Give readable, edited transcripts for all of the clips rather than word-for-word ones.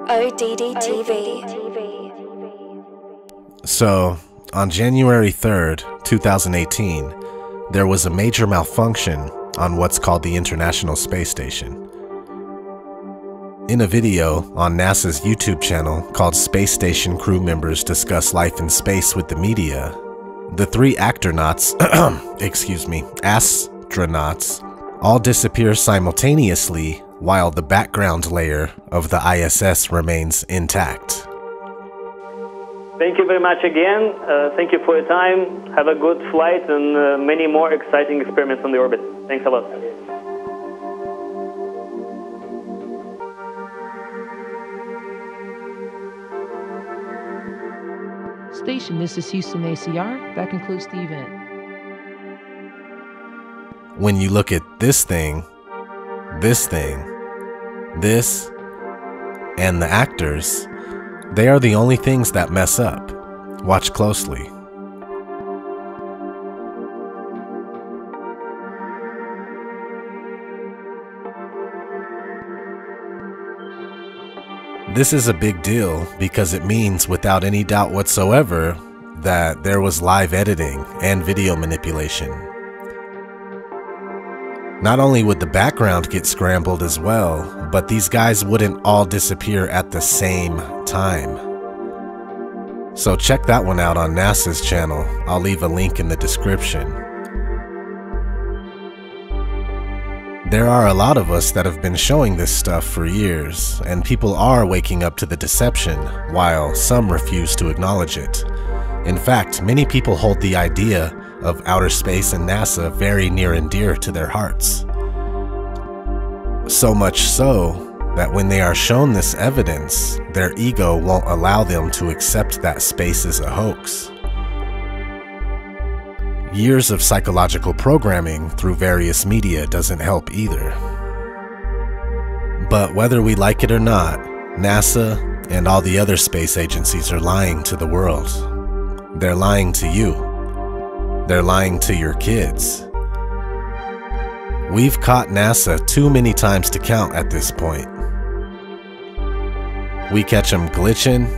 ODD So, on January 3rd, 2018, there was a major malfunction on what's called the International Space Station. In a video on NASA's YouTube channel called Space Station Crew Members Discuss Life in Space with the Media, the three astronauts, all disappear simultaneously while the background layer of the ISS remains intact. Thank you very much again. Thank you for your time. Have a good flight and many more exciting experiments on the orbit. Thanks a lot. Station, this is Houston ACR. That concludes the event. When you look at this, and the actors, they are the only things that mess up. Watch closely. This is a big deal because it means without any doubt whatsoever that there was live editing and video manipulation. Not only would the background get scrambled as well, but these guys wouldn't all disappear at the same time. So check that one out on NASA's channel. I'll leave a link in the description. There are a lot of us that have been showing this stuff for years, and people are waking up to the deception, while some refuse to acknowledge it. In fact, many people hold the idea of outer space and NASA very near and dear to their hearts. So much so that when they are shown this evidence, their ego won't allow them to accept that space is a hoax. Years of psychological programming through various media doesn't help either. But whether we like it or not, NASA and all the other space agencies are lying to the world. They're lying to you. They're lying to your kids. We've caught NASA too many times to count at this point. We catch them glitching,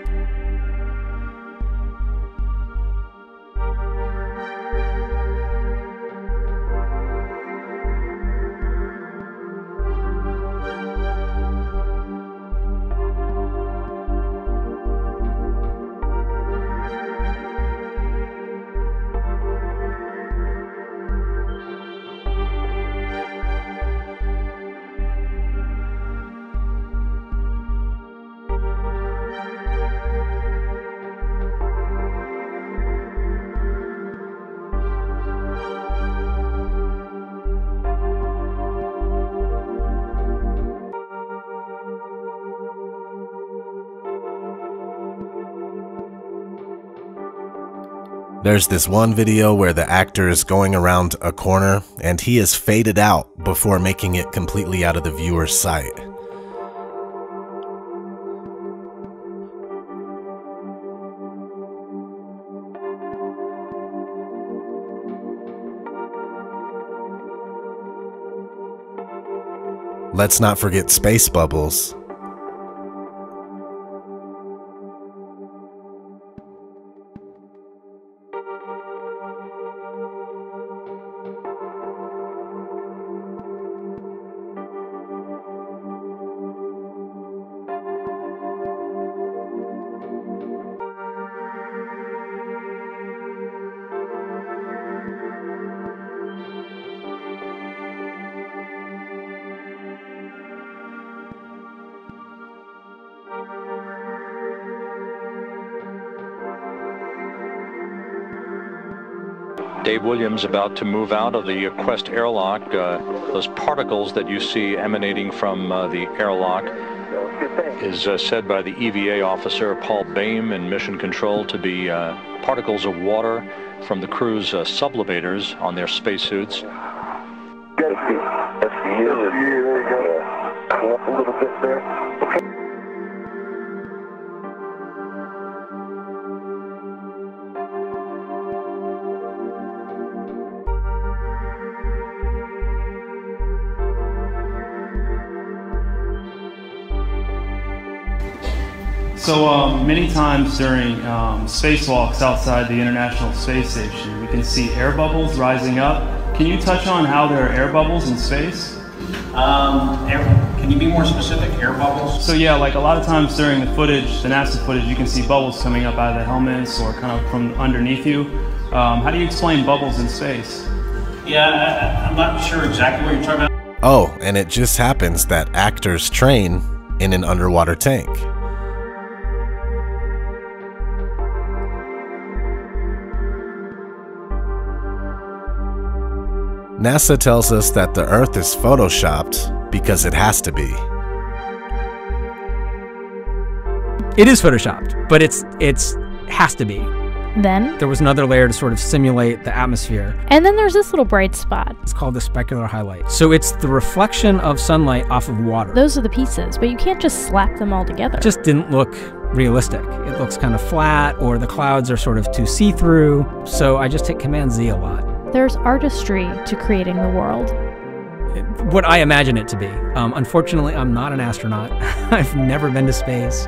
There's this one video where the actor is going around a corner and he is faded out before making it completely out of the viewer's sight. Let's not forget space bubbles. Dave Williams about to move out of the Quest airlock. Those particles that you see emanating from the airlock is said by the EVA officer Paul Baim in Mission Control to be particles of water from the crew's sublimators on their spacesuits. There you go. Come up a little bit there. Okay. So many times during spacewalks outside the International Space Station, we can see air bubbles rising up. Can you touch on how there are air bubbles in space? Can you be more specific? Air bubbles? So yeah, like a lot of times during the footage, the NASA footage, you can see bubbles coming up out of the helmets or kind of from underneath you. How do you explain bubbles in space? Yeah, I'm not sure exactly what you're talking about. Oh, and it just happens that actors train in an underwater tank. NASA tells us that the Earth is photoshopped because it has to be. It is photoshopped, but it's has to be. Then There was another layer to sort of simulate the atmosphere. and then there's this little bright spot. It's called the specular highlight. So it's the reflection of sunlight off of water. Those are the pieces, but you can't just slap them all together. It just didn't look realistic. It looks kind of flat, or the clouds are sort of too see-through. So I just hit Command Z a lot. There's artistry to creating the world. What I imagine it to be. Unfortunately, I'm not an astronaut. I've never been to space.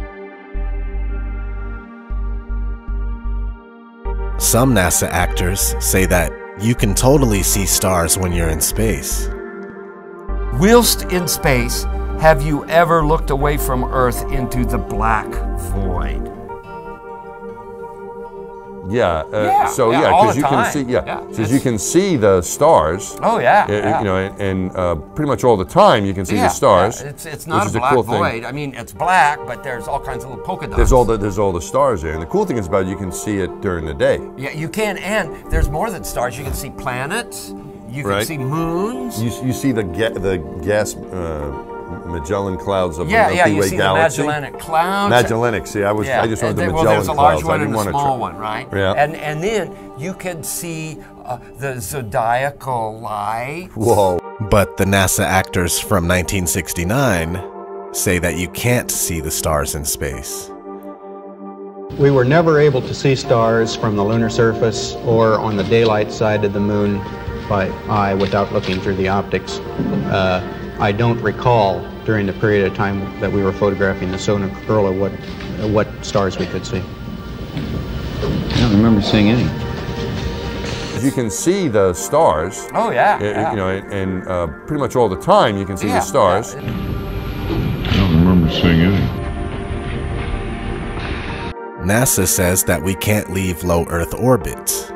Some NASA actors say that you can totally see stars when you're in space. Whilst in space, have you ever looked away from Earth into the black void? Yeah. All because the you time. can see. Because you can see the stars. Oh yeah. You know, and pretty much all the time you can see the stars. Yeah. It's not which a is black cool thing. void. I mean, it's black, but there's all kinds of little polka dots. There's all the stars there, and the cool thing is about it, you can see it during the day. Yeah, you can, and there's more than stars. You can see planets. You can see moons. You see the gas Magellan clouds of the Milky you Way see galaxy. the Magellanic Clouds. Magellanic. See, I just wanted the Magellan there's a large clouds. one I didn't and a want small one, right? Yeah. And then you can see the zodiacal light. Whoa. But the NASA actors from 1969 say that you can't see the stars in space. We were never able to see stars from the lunar surface or on the daylight side of the moon by eye without looking through the optics. I don't recall during the period of time that we were photographing the solar corona what stars we could see. I don't remember seeing any. You can see the stars. Oh yeah. You know, and pretty much all the time you can see the stars. I don't remember seeing any. NASA says that we can't leave low Earth orbit.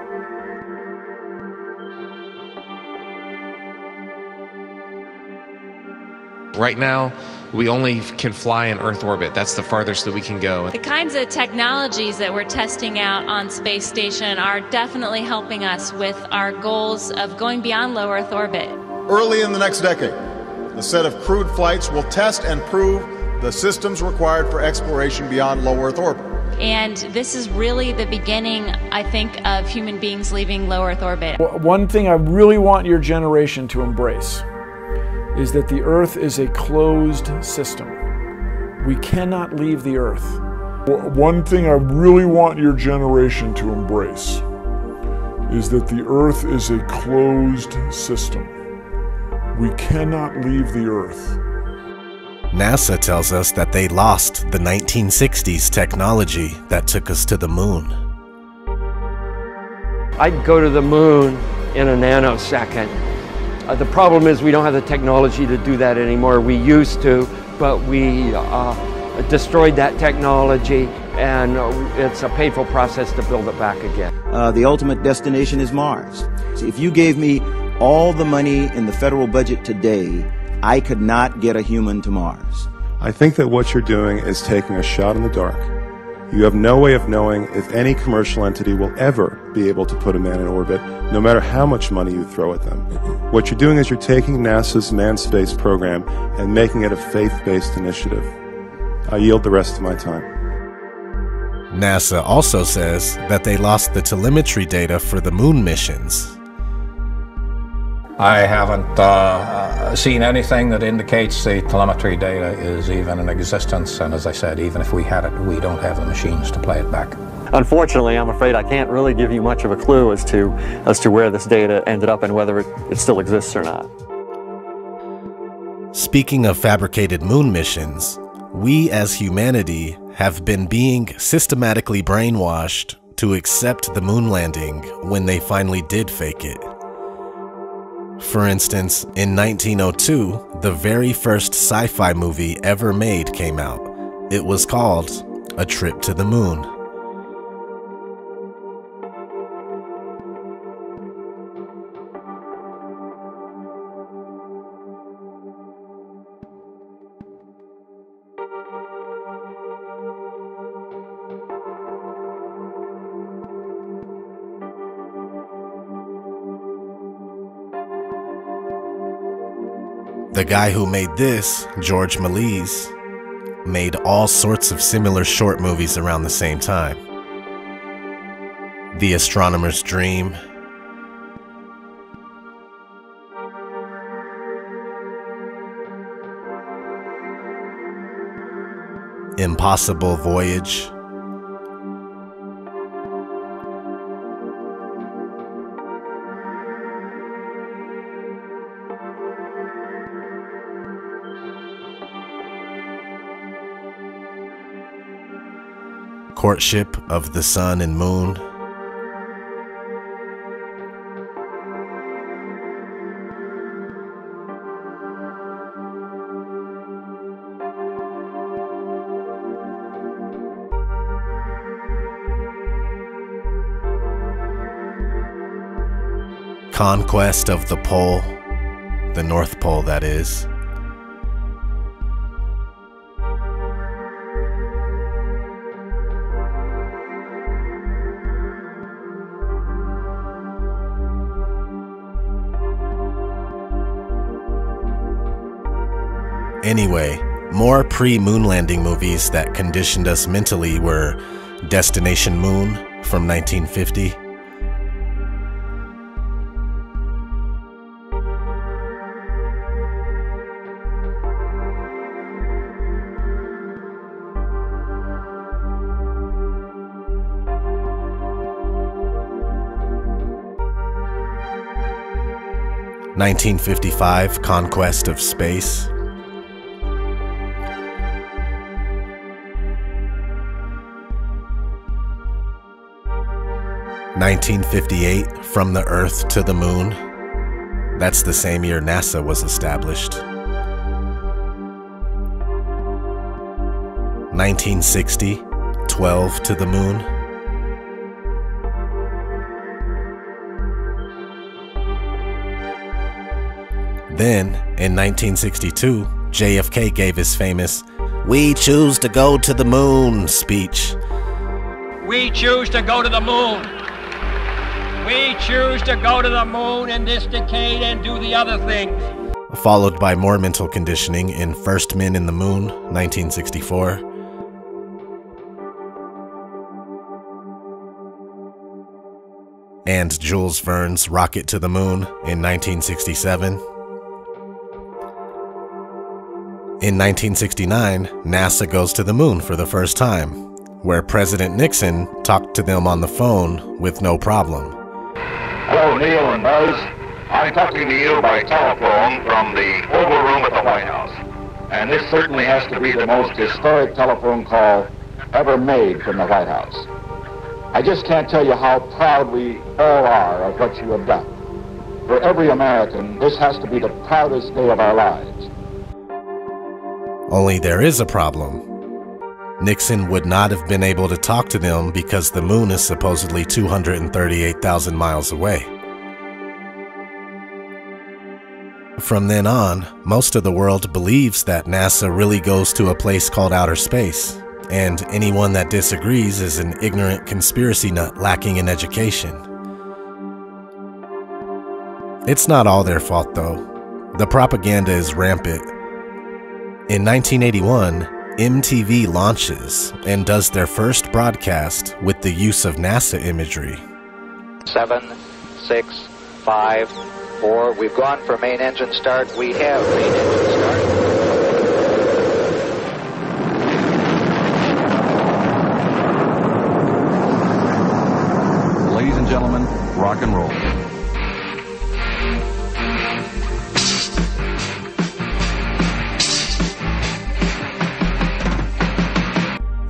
Right now, we only can fly in Earth orbit. That's the farthest that we can go. The kinds of technologies that we're testing out on Space Station are definitely helping us with our goals of going beyond low Earth orbit. Early in the next decade, the set of crewed flights will test and prove the systems required for exploration beyond low Earth orbit. And this is really the beginning, I think, of human beings leaving low Earth orbit. One thing I really want your generation to embrace is that the Earth is a closed system. We cannot leave the Earth. One thing I really want your generation to embrace is that the Earth is a closed system. We cannot leave the Earth. NASA tells us that they lost the 1960s technology that took us to the moon. I'd go to the moon in a nanosecond. The problem is we don't have the technology to do that anymore. We used to, but we destroyed that technology, and it's a painful process to build it back again. The ultimate destination is Mars. So if you gave me all the money in the federal budget today, I could not get a human to Mars. I think that what you're doing is taking a shot in the dark. You have no way of knowing if any commercial entity will ever be able to put a man in orbit, no matter how much money you throw at them. What you're doing is you're taking NASA's manned space program and making it a faith-based initiative. I yield the rest of my time. NASA also says that they lost the telemetry data for the moon missions. I haven't seen anything that indicates the telemetry data is even in existence, and as I said, even if we had it, we don't have the machines to play it back. Unfortunately, I'm afraid I can't really give you much of a clue as to where this data ended up and whether it still exists or not. Speaking of fabricated moon missions, we as humanity have been being systematically brainwashed to accept the moon landing when they finally did fake it. For instance, in 1902, the very first sci-fi movie ever made came out. It was called A Trip to the Moon. The guy who made this, George Méliès, made all sorts of similar short movies around the same time. The Astronomer's Dream, Impossible Voyage, Courtship of the Sun and Moon, Conquest of the Pole, the North Pole that is. Anyway, more pre-moon landing movies that conditioned us mentally were Destination Moon from 1950, (1955) Conquest of Space, 1958, From the Earth to the Moon. That's the same year NASA was established. 1960, 12 to the Moon. Then, in 1962, JFK gave his famous "We choose to go to the moon" speech. We choose to go to the moon. We choose to go to the moon in this decade and do the other things. Followed by more mental conditioning in First Men in the Moon, 1964. And Jules Verne's Rocket to the Moon in 1967. In 1969, NASA goes to the moon for the first time, where President Nixon talked to them on the phone with no problem. Hello, Neil and Buzz. I'm talking to you by telephone from the Oval Room at the White House. And this certainly has to be the most historic telephone call ever made from the White House. I just can't tell you how proud we all are of what you have done. For every American, this has to be the proudest day of our lives. Only there is a problem. Nixon would not have been able to talk to them because the moon is supposedly 238,000 miles away. From then on, most of the world believes that NASA really goes to a place called outer space, and anyone that disagrees is an ignorant conspiracy nut lacking in education. It's not all their fault though. The propaganda is rampant. In 1981, MTV launches and does their first broadcast with the use of NASA imagery. 7, 6, 5, 4. We've gone for main engine start. We have main engine start. Ladies and gentlemen, rock and roll.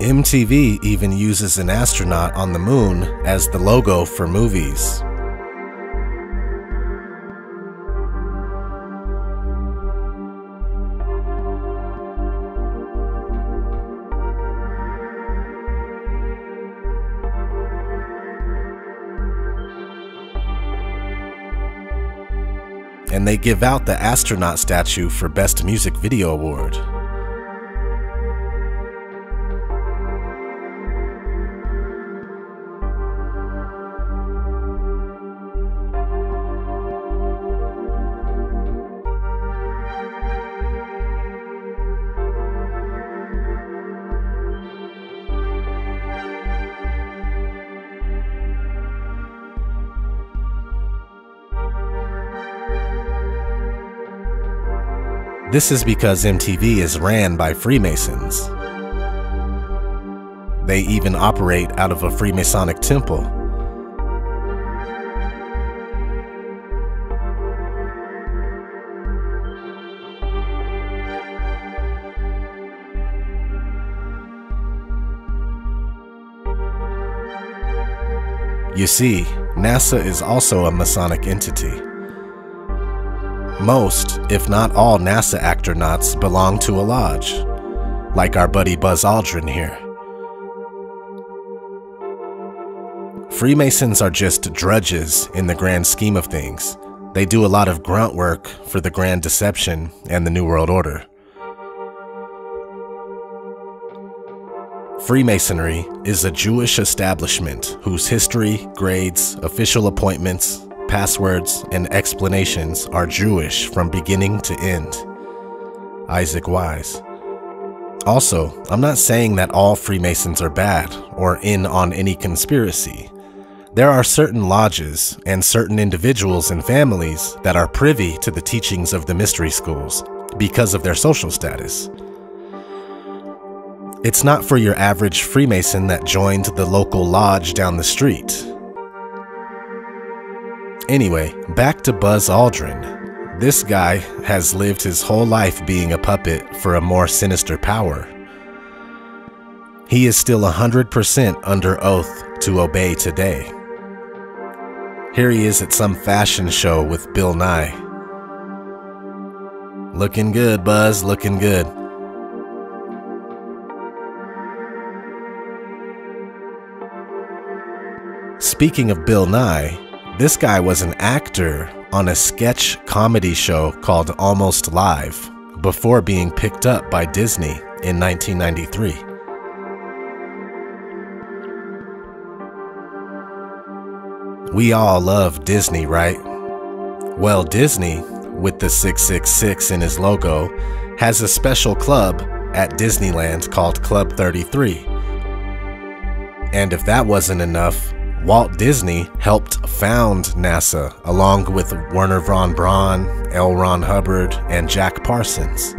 MTV even uses an astronaut on the moon as the logo for movies. And they give out the astronaut statue for Best Music Video Award. This is because MTV is ran by Freemasons. They even operate out of a Freemasonic temple. You see, NASA is also a Masonic entity. Most, if not all, NASA astronauts belong to a lodge, like our buddy Buzz Aldrin here. Freemasons are just drudges in the grand scheme of things. They do a lot of grunt work for the Grand Deception and the New World Order. Freemasonry is a Jewish establishment whose history, grades, official appointments, passwords, and explanations are Jewish from beginning to end. Isaac Wise. Also, I'm not saying that all Freemasons are bad or in on any conspiracy. There are certain lodges and certain individuals and families that are privy to the teachings of the mystery schools because of their social status. It's not for your average Freemason that joined the local lodge down the street. Anyway, back to Buzz Aldrin. This guy has lived his whole life being a puppet for a more sinister power. He is still 100% under oath to obey today. Here he is at some fashion show with Bill Nye. Looking good, Buzz, looking good. Speaking of Bill Nye, this guy was an actor on a sketch comedy show called Almost Live before being picked up by Disney in 1993. We all love Disney, right? Well, Disney, with the 666 in his logo, has a special club at Disneyland called Club 33. And if that wasn't enough, Walt Disney helped found NASA along with Wernher von Braun, L. Ron Hubbard, and Jack Parsons.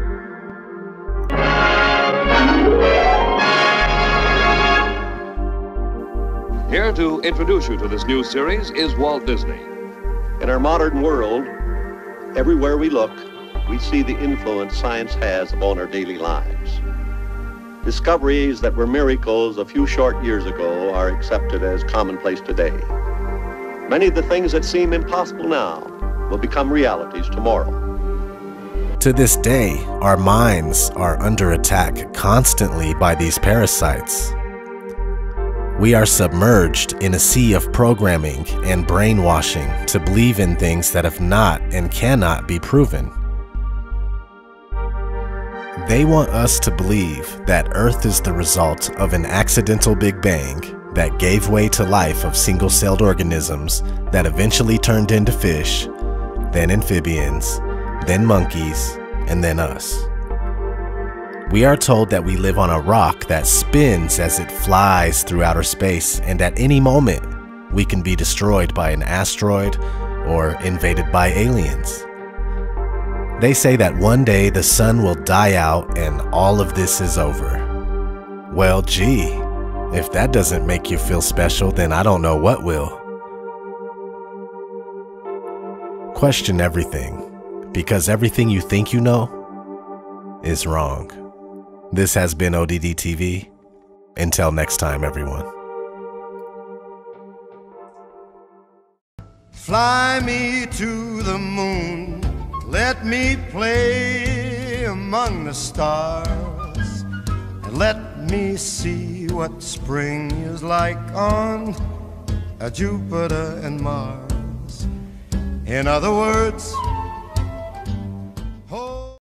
Here to introduce you to this new series is Walt Disney. In our modern world, everywhere we look, we see the influence science has upon our daily lives. Discoveries that were miracles a few short years ago are accepted as commonplace today. Many of the things that seem impossible now will become realities tomorrow. To this day, our minds are under attack constantly by these parasites. We are submerged in a sea of programming and brainwashing to believe in things that have not and cannot be proven. They want us to believe that Earth is the result of an accidental Big Bang that gave way to life of single-celled organisms that eventually turned into fish, then amphibians, then monkeys, and then us. We are told that we live on a rock that spins as it flies through outer space, and at any moment, we can be destroyed by an asteroid or invaded by aliens. They say that one day the sun will die out and all of this is over. Well, gee, if that doesn't make you feel special, then I don't know what will. Question everything, because everything you think you know is wrong. This has been ODD TV. Until next time, everyone. Fly me to the moon, let me play among the stars, and let me see what spring is like on Jupiter and Mars. In other words,